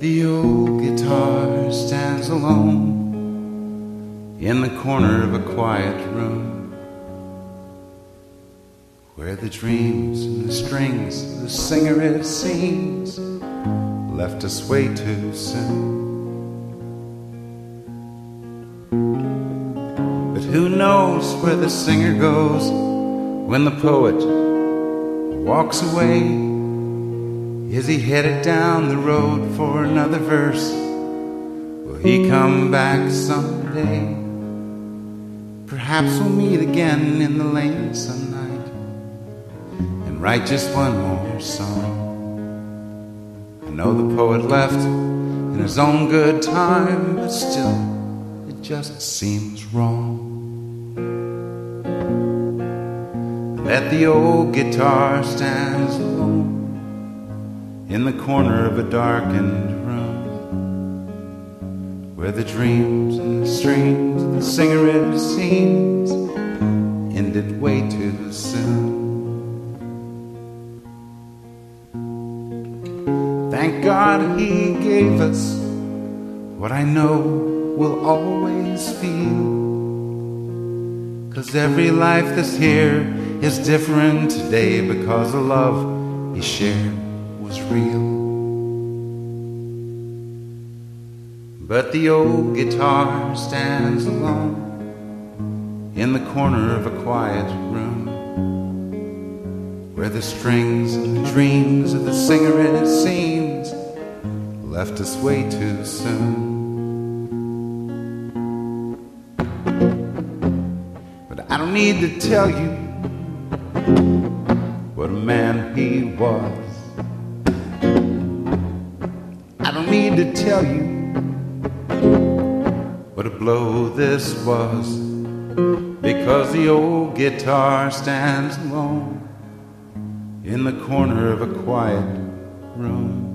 The old guitar stands alone in the corner of a quiet room, where the dreams and the strings of the singer, it seems, left us way too soon. But who knows where the singer goes when the poet walks away? Is he headed down the road for another verse? Will he come back someday? Perhaps we'll meet again in the lane some night and write just one more song. I know the poet left in his own good time, but still it just seems wrong that the old guitar stands alone in the corner of a darkened room, where the dreams and the strings of the singer, it seems, ended way too soon. Thank God he gave us what I know we'll always feel, 'cause every life that's here is different today, because the love he shared was real. But the old guitar stands alone in the corner of a quiet room, where the strings and the dreams of the singer, it seems, left us way too soon. But I don't need to tell you what a man he was. I don't need to tell you what a blow this was, because the old guitar stands alone in the corner of a quiet room.